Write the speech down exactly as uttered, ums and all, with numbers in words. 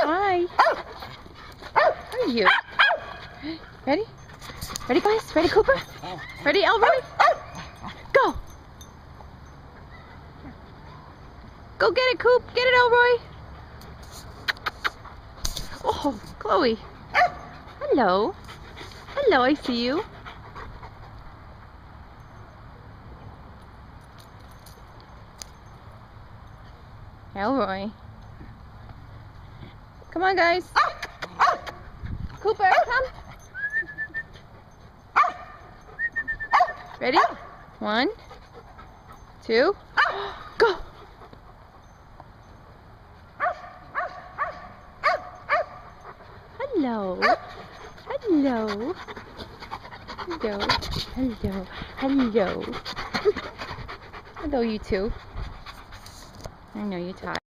Hi. How are you? Ready? Ready, guys? Ready, Cooper? Ready, Elroy? Go! Go get it, Coop. Get it, Elroy. Oh, Chloe. Hello. Hello, I see you. Elroy. Come on, guys. Cooper, come. Ready? One, two, go. Hello. Hello. Hello. Hello. Hello. Hello, you two. I know you're tired.